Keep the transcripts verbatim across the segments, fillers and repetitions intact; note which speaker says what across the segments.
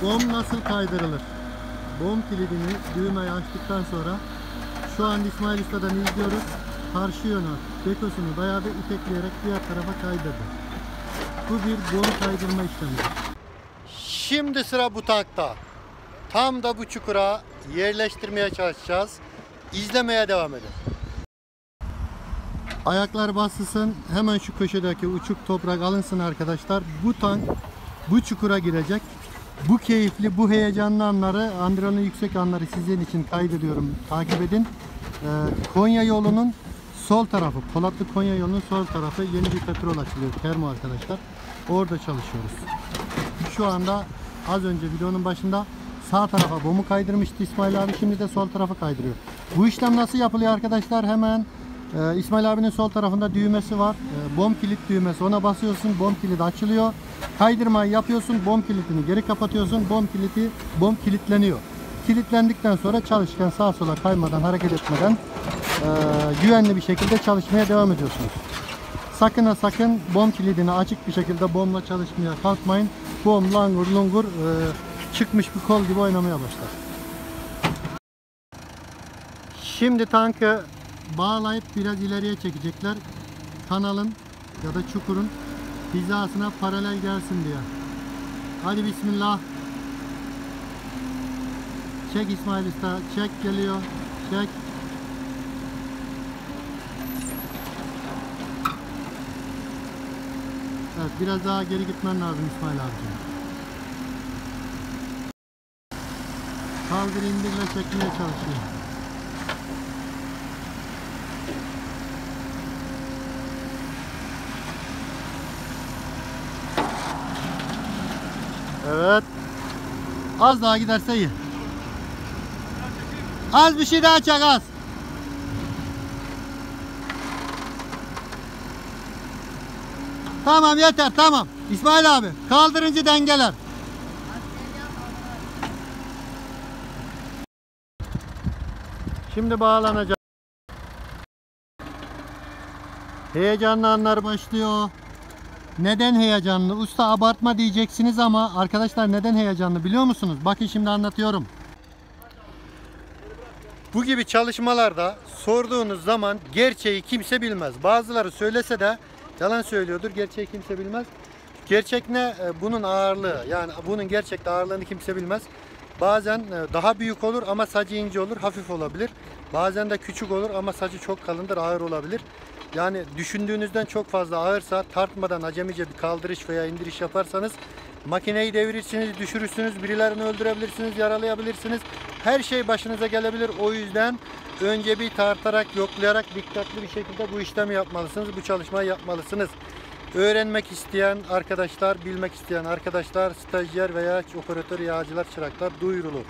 Speaker 1: Bom nasıl kaydırılır? Bom kilidini düğmeyi açtıktan sonra şu an İsmail Usta'dan izliyoruz. Karşı yöne dekosunu dayadı, itekleyerek diğer tarafa kaydırdı. Bu bir bom kaydırma işlemidir. Şimdi sıra bu tankta. Tam da bu çukura yerleştirmeye çalışacağız. İzlemeye devam edin. Ayaklar basılsın. Hemen şu köşedeki uçuk toprak alınsın arkadaşlar. Bu tank bu çukura girecek. Bu keyifli, bu heyecanlı anları, adrenalin yüksek anları sizin için kaydediyorum. Takip edin. Ee, Konya yolunun sol tarafı, Polatlı Konya yolunun sol tarafı yeni bir petrol açılıyor. Termo arkadaşlar. Orada çalışıyoruz. Şu anda az önce videonun başında sağ tarafa bomu kaydırmıştı İsmail abi. Şimdi de sol tarafa kaydırıyor. Bu işlem nasıl yapılıyor arkadaşlar? Hemen e, İsmail abinin sol tarafında düğmesi var. E, bom kilit düğmesi. Ona basıyorsun. Bom kilidi açılıyor. Kaydırmayı yapıyorsun. Bom kilidini geri kapatıyorsun. Bom kilidi bom kilitleniyor. Kilitlendikten sonra çalışırken sağa sola kaymadan, hareket etmeden e, güvenli bir şekilde çalışmaya devam ediyorsunuz. Sakın ha sakın bom kilidini açık bir şekilde bomla çalışmaya kalkmayın. Bom langur lungur e, çıkmış bir kol gibi oynamaya başlar. Şimdi tankı bağlayıp biraz ileriye çekecekler. Kanalın ya da çukurun hizasına paralel gelsin diye. Hadi bismillah. Çek İsmail Usta. Çek geliyor. Çek. Evet, biraz daha geri gitmen lazım İsmail abiciğim. Kaldır indirle çekmeye çalışıyor. Evet. Az daha giderse iyi. Az bir şey daha çek, az. Tamam yeter, tamam. İsmail abi kaldırınca dengeler. Şimdi bağlanacak. Heyecanlı anlar başlıyor. Neden heyecanlı? Usta abartma diyeceksiniz ama arkadaşlar neden heyecanlı biliyor musunuz? Bakın şimdi anlatıyorum. Bu gibi çalışmalarda sorduğunuz zaman gerçeği kimse bilmez. Bazıları söylese de yalan söylüyordur. Gerçeği kimse bilmez. Gerçek ne? Bunun ağırlığı. Yani bunun gerçekte ağırlığını kimse bilmez. Bazen daha büyük olur ama sacı ince olur, hafif olabilir. Bazen de küçük olur ama sacı çok kalındır, ağır olabilir. Yani düşündüğünüzden çok fazla ağırsa tartmadan acemice bir kaldırış veya indiriş yaparsanız makineyi devirirsiniz, düşürürsünüz, birilerini öldürebilirsiniz, yaralayabilirsiniz. Her şey başınıza gelebilir. O yüzden önce bir tartarak, yoklayarak dikkatli bir şekilde bu işlemi yapmalısınız. Bu çalışmayı yapmalısınız. Öğrenmek isteyen arkadaşlar, bilmek isteyen arkadaşlar, stajyer veya operatör, yağcılar, çıraklar duyurulur.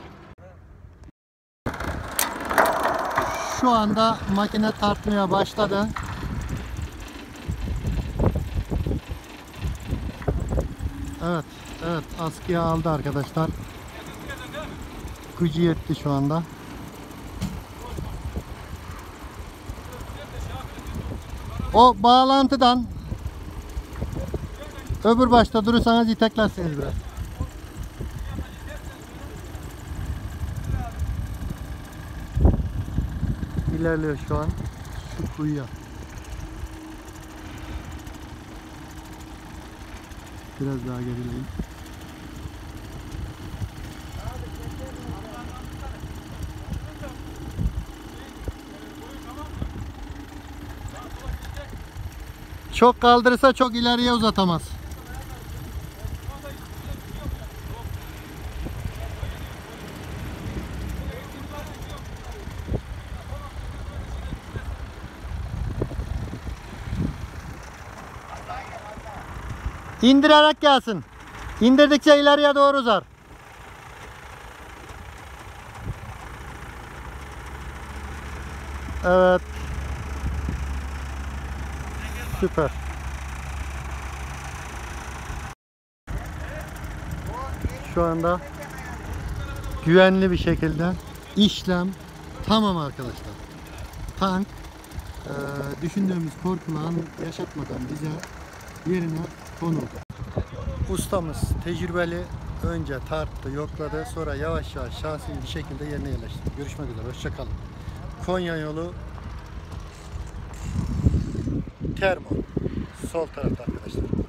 Speaker 1: Şu anda makine tartmaya başladı. Evet, evet askıya aldı arkadaşlar. Gücü yetti şu anda. O bağlantıdan öbür başta durursanız iteklersiniz biraz. İlerliyor şu an şu kuyuya. Biraz daha gerileyim. Çok kaldırırsa çok ileriye uzatamaz. İndirerek gelsin. İndirdikçe ileriye doğru uzar. Evet. Süper. Şu anda güvenli bir şekilde işlem tamam arkadaşlar. Tank e, düşündüğümüz korkuları yaşatmadan bize yerine konuldu. Ustamız, tecrübeli önce tarttı, yokladı, sonra yavaş yavaş şahsi bir şekilde yerine yerleştirdi. Görüşmek üzere, hoşça kalın. Konya yolu Termo sol tarafta arkadaşlar.